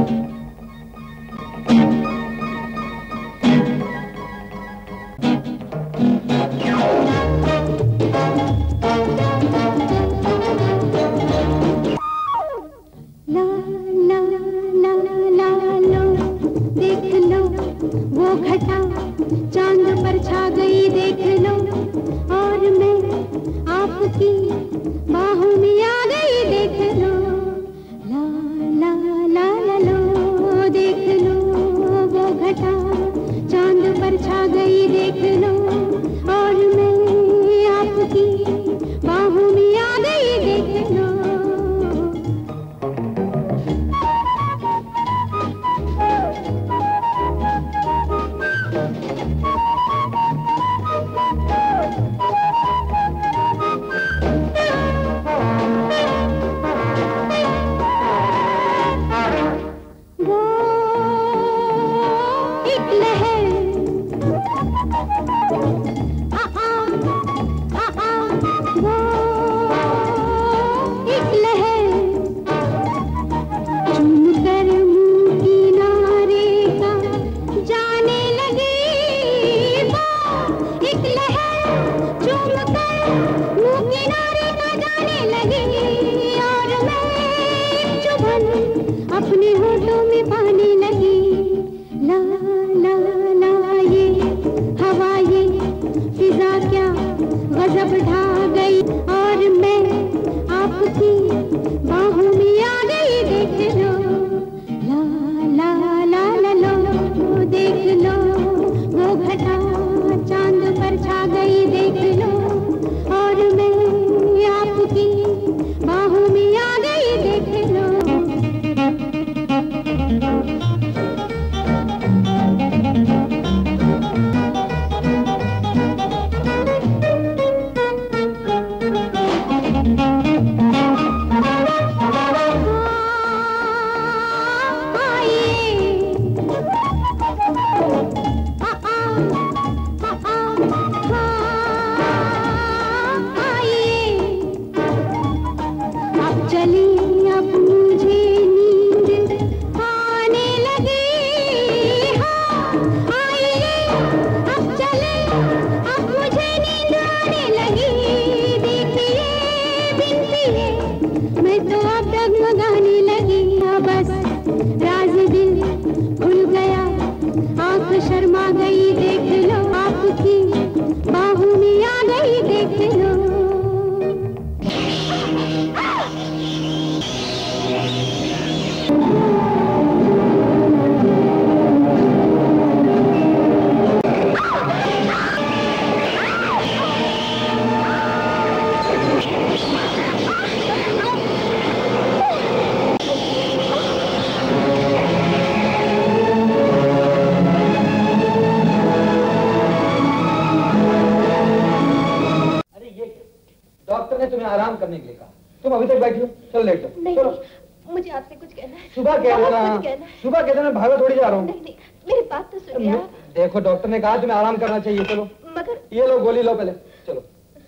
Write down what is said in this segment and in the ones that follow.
देखो डॉक्टर ने कहा तुम्हें आराम करना चाहिए। चलो मगर ये लो गोली लो पहले। चलो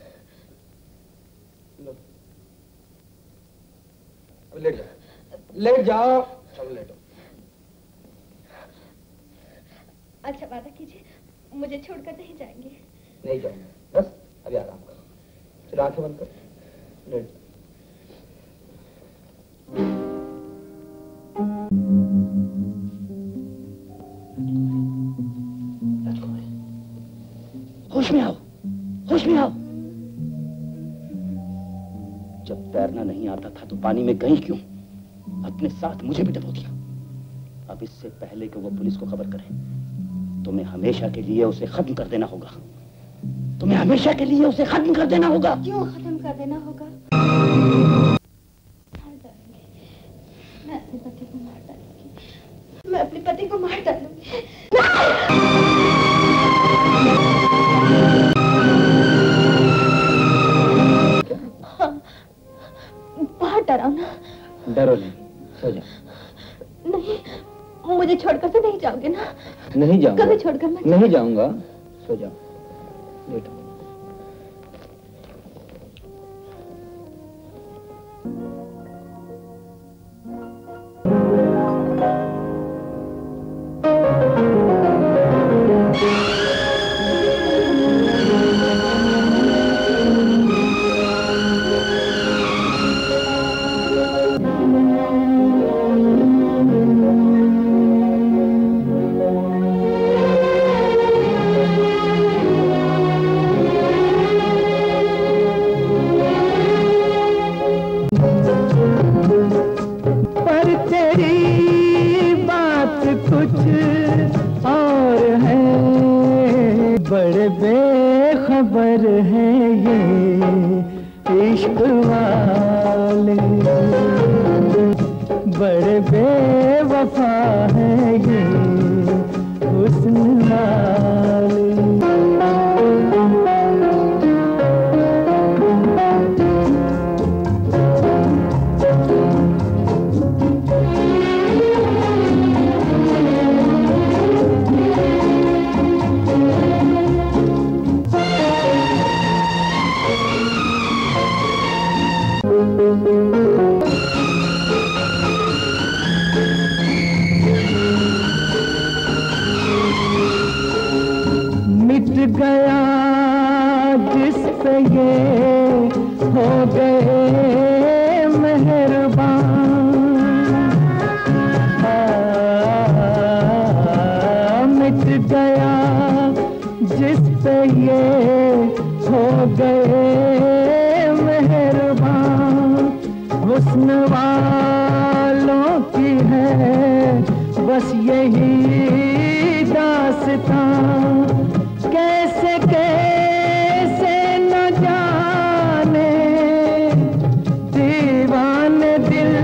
लो लेट जाओ लेट जाओ। चलो लेटो। अच्छा वादा कीजिए मुझे छोड़कर नहीं जाएंगे। नहीं जाऊंगा बस अभी आराम करो। चलो आंखें बंद करो लेट जाओ। होश में आओ होश में आओ। जब तैरना नहीं आता था तो पानी में गई क्यों? अपने साथ मुझे भी डबो दिया। अब इससे पहले कि वो पुलिस को खबर करे तुम्हें हमेशा के लिए उसे खत्म कर देना होगा। तुम्हें हमेशा के लिए उसे खत्म कर देना होगा। क्यों खत्म कर देना होगा? मैं अपने पति को मार डालूंगी। मैं अपने पति को मार डालूंगी। बहुत डरावना। डरो नहीं सो जा। नहीं मुझे छोड़कर तो नहीं जाओगे ना? नहीं जाऊंगा। कभी छोड़कर मैं नहीं जाऊंगा। सो जाओ लेटो। बात कुछ और है, बड़े बेखबर है ये इश्क वाले, बड़े बेवफा है ये हुस्न वाले। मिट गया जिस पे ये हो गए मेहरबान, मिट गया जिस पे ये हो गए मेहरबान, हुस्न वालों की है बस यही दास्तां, कैसे कैसे न जाने दीवाने दिल,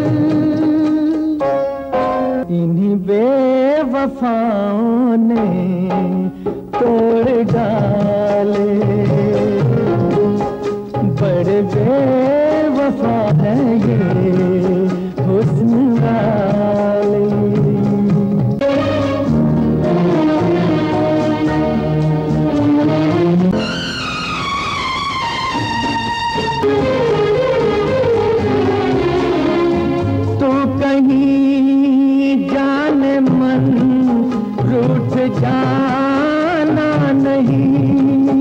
इन्हीं बेवफाओं ने तोड़ डाले, बड़े बेवफा है ये हुस्न वाले। तू कहीं जाने मन रूठ जाना नहीं,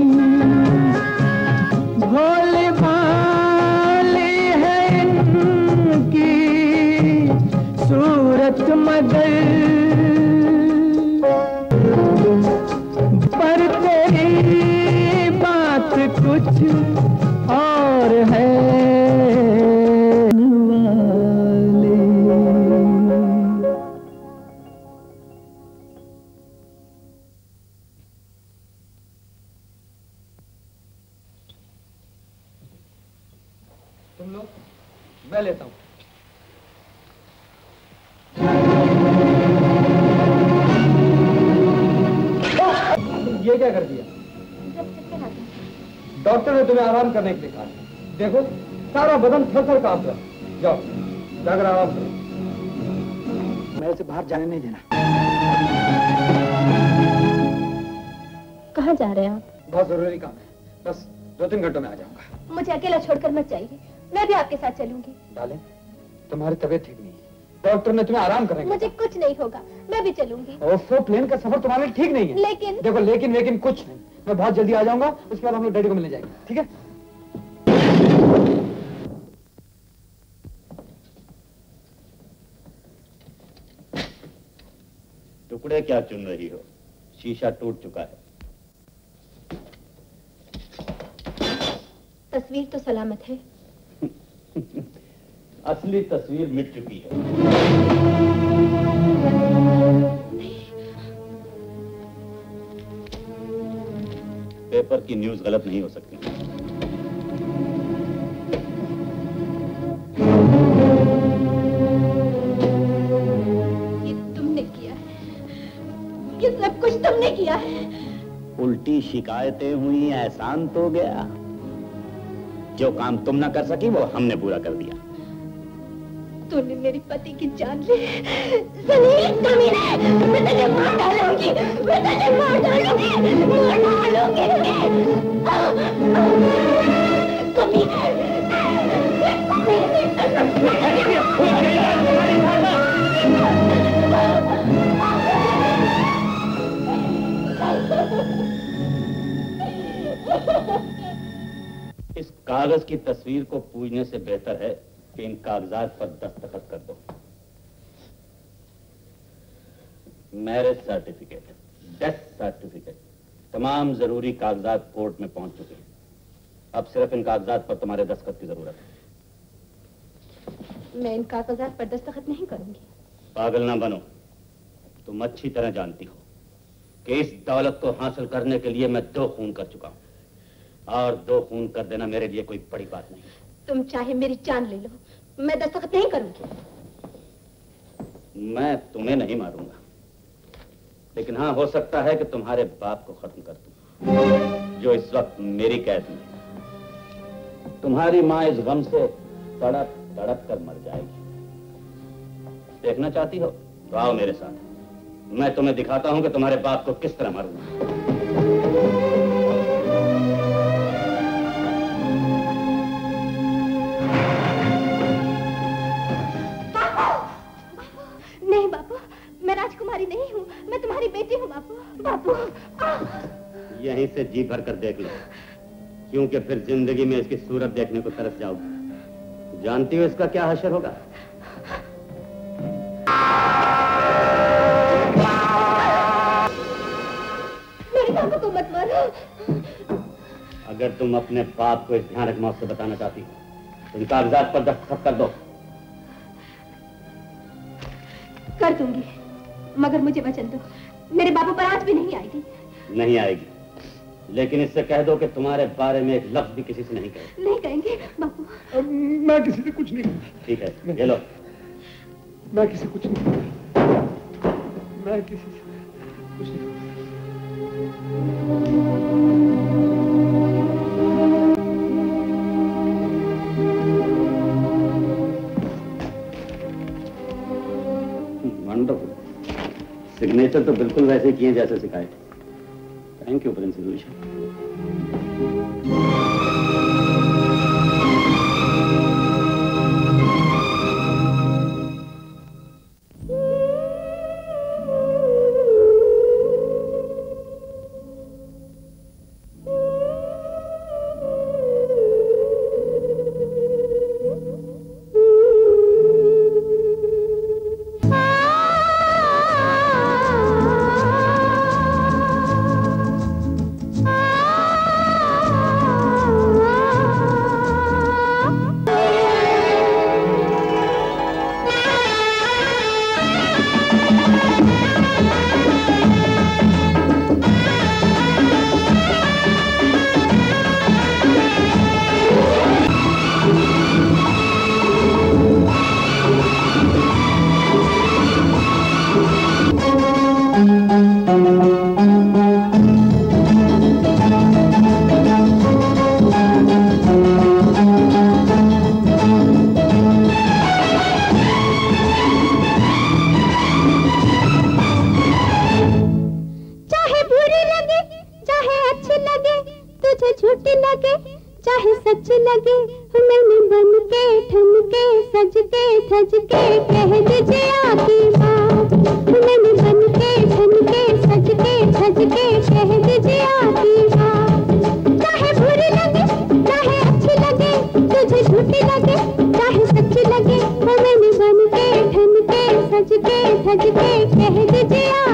भोले भाले है इनकी सूरत मगर, पर तेरी बात कुछ और है वाले। तुम लोग, मैं लेता हूँ। ये क्या कर दिया? डॉक्टर ने तुम्हें आराम करने के लिए कहा। देखो सारा बदन थर-थर कांप रहा है। जाओ जाकर आराम करो। मैं उसे बाहर जाने नहीं देना। कहाँ जा रहे हैं आप? बहुत जरूरी काम है, बस 2-3 घंटों में आ जाऊंगा। मुझे अकेला छोड़कर मत जाइए, मैं भी आपके साथ चलूंगी। डाले, तुम्हारी तबीयत ठीक नहीं है, डॉक्टर ने तुम्हें आराम करने के लिए मुझे कुछ नहीं होगा, मैं भी चलूंगी। ओफो, प्लेन का सफर तुम्हारे लिए ठीक नहीं है। लेकिन देखो लेकिन कुछ नहीं, मैं बहुत जल्दी आ जाऊंगा, उसके बाद हम लोग डैडी को मिलने जाएंगे, ठीक है? टुकड़े क्या चुन रही हो? शीशा टूट चुका है। तस्वीर तो सलामत है। असली तस्वीर मिट चुकी है। पेपर की न्यूज़ गलत नहीं हो सकती। ये तुमने किया है, ये सब कुछ तुमने किया है। उल्टी शिकायतें हुई, एहसान तो गया। जो काम तुम ना कर सकी वो हमने पूरा कर दिया। तूने मेरी पति की जान ली। जलील कमीने, मैं तुझे मार डालूंगी, मैं तुझे मार डालूंगी, मार डालूंगी। कमीने, इस कागज की तस्वीर को पूजने से बेहतर है कि इन कागजात पर दस्तखत कर दो। मैरिज सर्टिफिकेट, डेथ सर्टिफिकेट, तमाम जरूरी कागजात कोर्ट में पहुंच चुके हैं। अब सिर्फ इन कागजात पर तुम्हारे दस्तखत की जरूरत है। मैं इन कागजात पर दस्तखत नहीं करूंगी। पागल ना बनो। तुम अच्छी तरह जानती हो कि इस दौलत को हासिल करने के लिए मैं 2 खून कर चुका हूं, और 2 खून कर देना मेरे लिए कोई बड़ी बात नहीं। तुम चाहे मेरी जान ले लो, मैं दस्तखत नहीं करूंगी। मैं तुम्हें नहीं मारूंगा, लेकिन हाँ, हो सकता है कि तुम्हारे बाप को खत्म कर दूं, जो इस वक्त मेरी कैद में। तुम्हारी माँ इस गम से तड़प तड़प कर मर जाएगी। देखना चाहती हो तो आओ मेरे साथ, मैं तुम्हें दिखाता हूं कि तुम्हारे बाप को किस तरह मारूंगा। नहीं बापू, मैं राजकुमारी नहीं हूँ, मैं तुम्हारी बेटी हूँ बापू। बापू यहीं से जी भर कर देख लो, क्योंकि फिर जिंदगी में इसकी सूरत देखने को तरस जाओगे। जानती हो इसका क्या हश्र होगा? मेरे बापू को मत मारो। अगर तुम अपने बाप को इस भयानक मौत से बचाना चाहती हो तो इन कागजात पर दस्तखत कर दो। कर दूंगी, मगर मुझे वचन दो, मेरे बापू पर आज भी नहीं आएगी। नहीं आएगी, लेकिन इससे कह दो कि तुम्हारे बारे में एक लफ्ज भी किसी से नहीं कहे। नहीं कहेंगे बापू। मैं किसी से कुछ नहीं। ठीक है, ये लो। मैं किसी कुछ नहीं, मैं किसी से कुछ नहीं। वंडरफुल। सिग्नेचर तो बिल्कुल वैसे किए जैसे सिखाए थे। Thank you principal. झूठी लगे चाहे सच लगे, मैंने बन के ठन के सज के थज के कह दीजिए आकी बात। मैंने बन के ठन के सज के थज के कह दीजिए आकी बात। चाहे बुरी लगे चाहे अच्छी लगे, तुझे झूठी लगे चाहे सच्ची लगे, मैंने बन के ठन के सज के थज के कह दीजिए